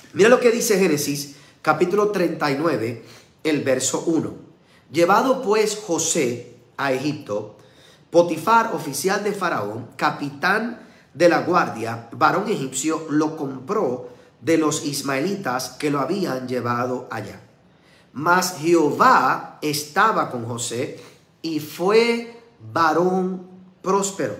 Mira lo que dice Génesis, capítulo 39, el verso 1. Llevado pues José a Egipto, Potifar, oficial de Faraón, capitán de la guardia, varón egipcio, lo compró de los ismaelitas que lo habían llevado allá. Mas Jehová estaba con José y fue varón próspero.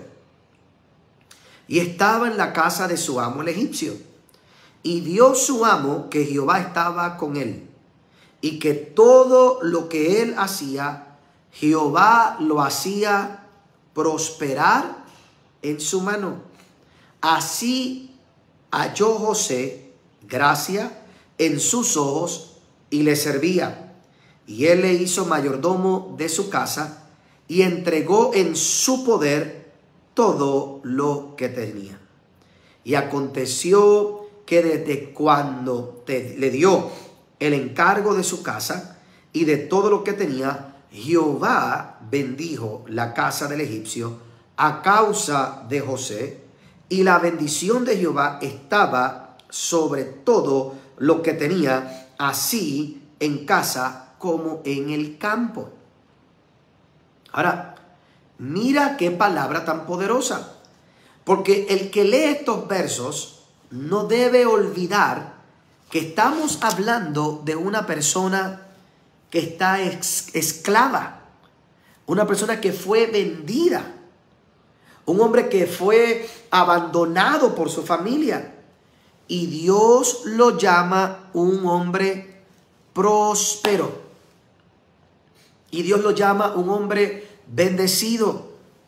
Y estaba en la casa de su amo el egipcio. Y vio su amo que Jehová estaba con él, y que todo lo que él hacía, Jehová lo hacía prosperar en su mano. Así halló José gracia en sus ojos y le servía. Y él le hizo mayordomo de su casa y entregó en su poder todo lo que tenía. Y aconteció que desde cuando le dio el encargo de su casa y de todo lo que tenía, Jehová bendijo la casa del egipcio a causa de José, y la bendición de Jehová estaba sobre todo lo que tenía, así en casa como en el campo. Ahora, mira qué palabra tan poderosa, porque el que lee estos versos no debe olvidar que estamos hablando de una persona que está esclava, una persona que fue vendida, un hombre que fue abandonado por su familia, y Dios lo llama un hombre próspero, y Dios lo llama un hombre bendecido.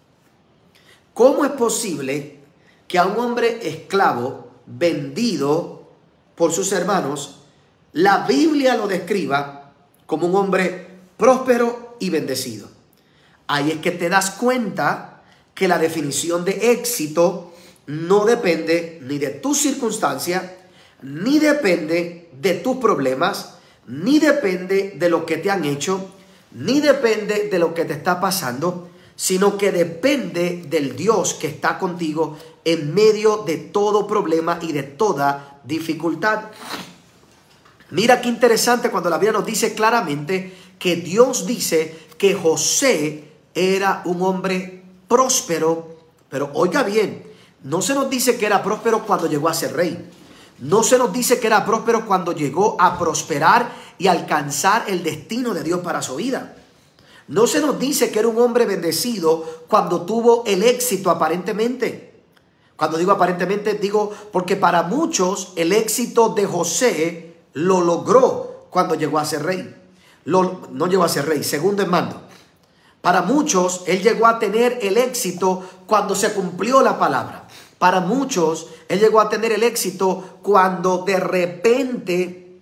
¿Cómo es posible que a un hombre esclavo, vendido por sus hermanos, la Biblia lo describa como un hombre próspero y bendecido? Ahí es que te das cuenta que la definición de éxito no depende ni de tu circunstancia, ni depende de tus problemas, ni depende de lo que te han hecho, ni depende de lo que te está pasando, sino que depende del Dios que está contigo en medio de todo problema y de toda dificultad. Mira qué interesante cuando la Biblia nos dice claramente que Dios dice que José era un hombre próspero. Pero oiga bien, no se nos dice que era próspero cuando llegó a ser rey. No se nos dice que era próspero cuando llegó a prosperar y alcanzar el destino de Dios para su vida. No se nos dice que era un hombre bendecido cuando tuvo el éxito aparentemente. Cuando digo aparentemente, digo porque para muchos el éxito de José lo logró cuando llegó a ser rey. No llegó a ser rey, segundo en mando. Para muchos, él llegó a tener el éxito cuando se cumplió la palabra. Para muchos, él llegó a tener el éxito cuando de repente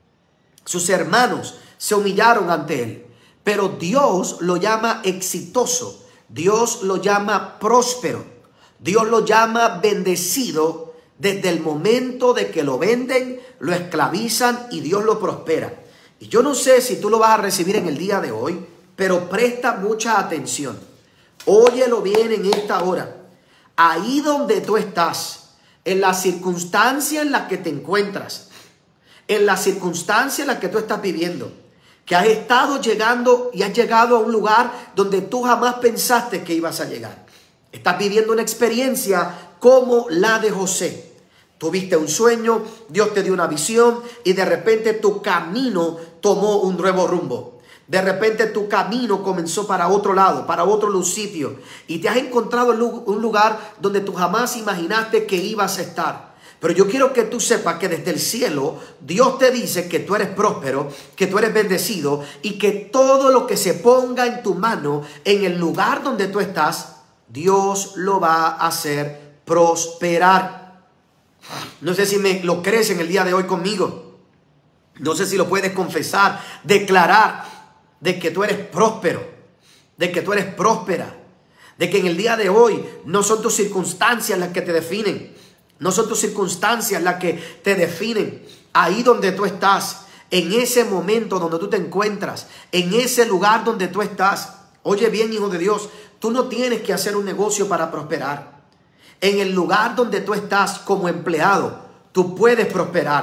sus hermanos se humillaron ante él. Pero Dios lo llama exitoso, Dios lo llama próspero, Dios lo llama bendecido desde el momento de que lo venden, lo esclavizan y Dios lo prospera. Y yo no sé si tú lo vas a recibir en el día de hoy, pero presta mucha atención. Óyelo bien en esta hora. Ahí donde tú estás, en la circunstancia en la que te encuentras, en la circunstancia en la que tú estás viviendo, que has estado llegando y has llegado a un lugar donde tú jamás pensaste que ibas a llegar. Estás viviendo una experiencia como la de José. Tuviste un sueño, Dios te dio una visión y de repente tu camino tomó un nuevo rumbo. De repente tu camino comenzó para otro lado, para otro sitio, y te has encontrado en un lugar donde tú jamás imaginaste que ibas a estar. Pero yo quiero que tú sepas que desde el cielo Dios te dice que tú eres próspero, que tú eres bendecido y que todo lo que se ponga en tu mano en el lugar donde tú estás, Dios lo va a hacer prosperar. No sé si me lo crees en el día de hoy conmigo. No sé si lo puedes confesar, declarar de que tú eres próspero, de que tú eres próspera, de que en el día de hoy no son tus circunstancias las que te definen, no son tus circunstancias las que te definen. Ahí donde tú estás, en ese momento donde tú te encuentras, en ese lugar donde tú estás, oye bien, hijo de Dios, tú no tienes que hacer un negocio para prosperar. En el lugar donde tú estás como empleado, tú puedes prosperar.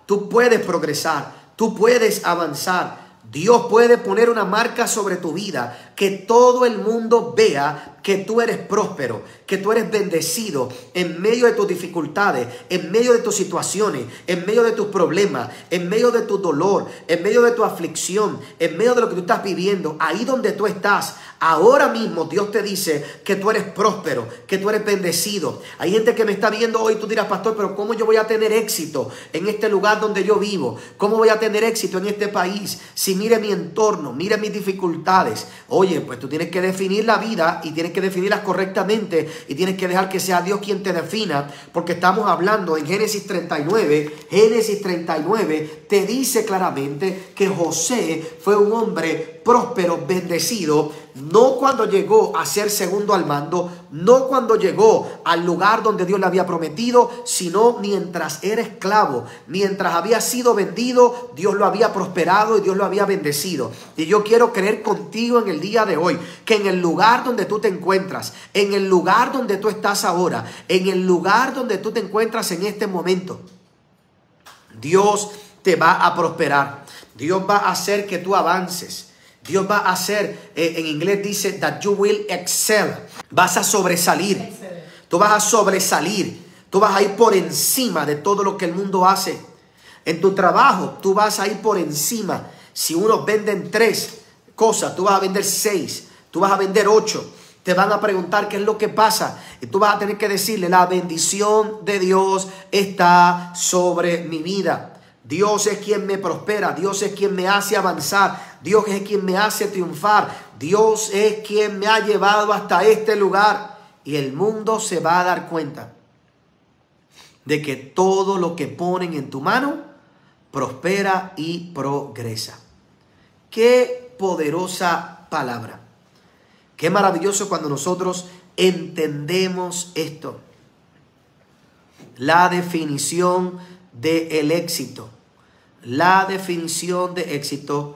tú puedes progresar, tú puedes avanzar. Dios puede poner una marca sobre tu vida, que todo el mundo vea que tú eres próspero, que tú eres bendecido en medio de tus dificultades, en medio de tus situaciones, en medio de tus problemas, en medio de tu dolor, en medio de tu aflicción, en medio de lo que tú estás viviendo. Ahí donde tú estás, ahora mismo Dios te dice que tú eres próspero, que tú eres bendecido. Hay gente que me está viendo hoy, tú dirás, pastor, pero ¿cómo yo voy a tener éxito en este lugar donde yo vivo? ¿Cómo voy a tener éxito en este país? Si mire mi entorno, mire mis dificultades. Oye, pues tú tienes que definir la vida y tienes que definirlas correctamente y tienes que dejar que sea Dios quien te defina, porque estamos hablando en Génesis 39. Génesis 39 te dice claramente que José fue un hombre próspero, bendecido, no cuando llegó a ser segundo al mando, no cuando llegó al lugar donde Dios le había prometido, sino mientras era esclavo, mientras había sido vendido, Dios lo había prosperado y Dios lo había bendecido. Y yo quiero creer contigo en el día de hoy, que en el lugar donde tú te encuentras, en el lugar donde tú estás ahora, en el lugar donde tú te encuentras en este momento, Dios te va a prosperar. Dios va a hacer que tú avances. Dios va a hacer, en inglés dice, that you will excel. Vas a sobresalir. Tú vas a sobresalir. Tú vas a ir por encima de todo lo que el mundo hace. En tu trabajo, tú vas a ir por encima. Si unos venden 3 cosas, tú vas a vender 6. Tú vas a vender 8. Te van a preguntar qué es lo que pasa. Y tú vas a tener que decirle, la bendición de Dios está sobre mi vida. Dios es quien me prospera. Dios es quien me hace avanzar. Dios es quien me hace triunfar. Dios es quien me ha llevado hasta este lugar. Y el mundo se va a dar cuenta de que todo lo que ponen en tu mano prospera y progresa. Qué poderosa palabra. Qué maravilloso cuando nosotros entendemos esto. La definición del éxito. La definición de éxito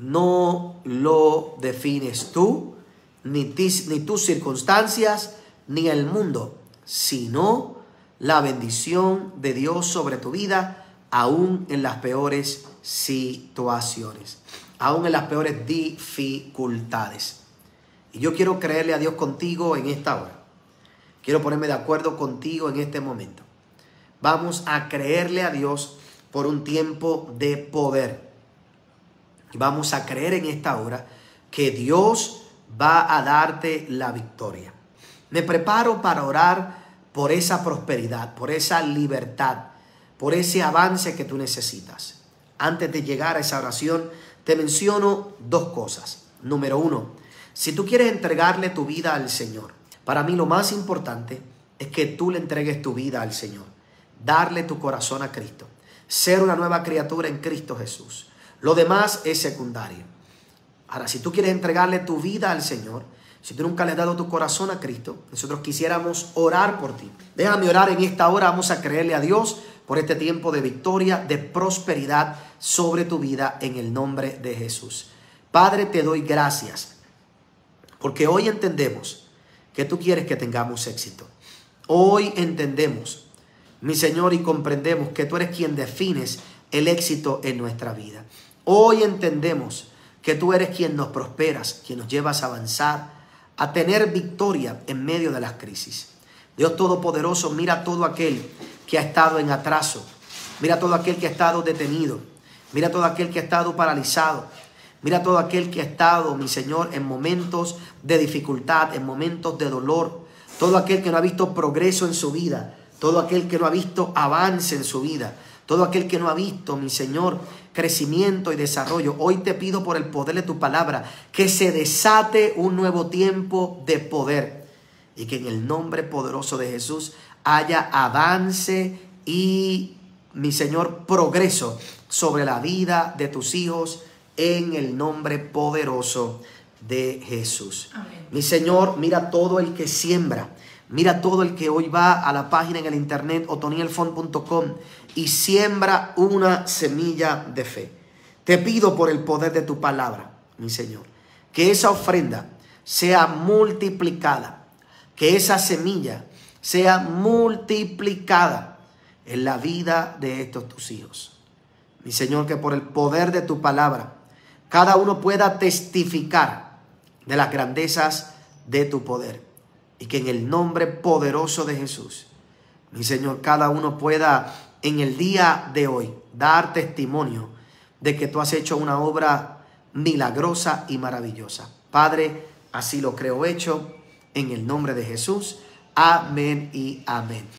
no lo defines tú, ni tus circunstancias, ni el mundo, sino la bendición de Dios sobre tu vida, aún en las peores situaciones, aún en las peores dificultades. Y yo quiero creerle a Dios contigo en esta hora. Quiero ponerme de acuerdo contigo en este momento. Vamos a creerle a Dios por un tiempo de poder. Y vamos a creer en esta hora que Dios va a darte la victoria. Me preparo para orar por esa prosperidad, por esa libertad, por ese avance que tú necesitas. Antes de llegar a esa oración, te menciono 2 cosas. Número 1, si tú quieres entregarle tu vida al Señor, para mí lo más importante es que tú le entregues tu vida al Señor. Darle tu corazón a Cristo. Ser una nueva criatura en Cristo Jesús. Lo demás es secundario. Ahora, si tú quieres entregarle tu vida al Señor, si tú nunca le has dado tu corazón a Cristo, nosotros quisiéramos orar por ti. Déjame orar en esta hora. Vamos a creerle a Dios por este tiempo de victoria, de prosperidad sobre tu vida en el nombre de Jesús. Padre, te doy gracias porque hoy entendemos que tú quieres que tengamos éxito. Hoy entendemos, mi Señor, y comprendemos que tú eres quien defines el éxito en nuestra vida. Hoy entendemos que tú eres quien nos prosperas, quien nos llevas a avanzar, a tener victoria en medio de las crisis. Dios Todopoderoso, mira a todo aquel que ha estado en atraso. Mira a todo aquel que ha estado detenido. Mira a todo aquel que ha estado paralizado. Mira a todo aquel que ha estado, mi Señor, en momentos de dificultad, en momentos de dolor. Todo aquel que no ha visto progreso en su vida. Todo aquel que no ha visto avance en su vida. Todo aquel que no ha visto, mi Señor, crecimiento y desarrollo. Hoy te pido por el poder de tu palabra que se desate un nuevo tiempo de poder. Y que en el nombre poderoso de Jesús haya avance y, mi Señor, progreso sobre la vida de tus hijos en el nombre poderoso de Jesús. Amén. Mi Señor, mira todo el que siembra. Mira todo el que hoy va a la página en el internet otonielfon.com y siembra una semilla de fe. Te pido por el poder de tu palabra, mi Señor, que esa ofrenda sea multiplicada, que esa semilla sea multiplicada en la vida de estos tus hijos. Mi Señor, que por el poder de tu palabra, cada uno pueda testificar de las grandezas de tu poder. Y que en el nombre poderoso de Jesús, mi Señor, cada uno pueda en el día de hoy dar testimonio de que tú has hecho una obra milagrosa y maravillosa. Padre, así lo creo hecho en el nombre de Jesús. Amén y amén.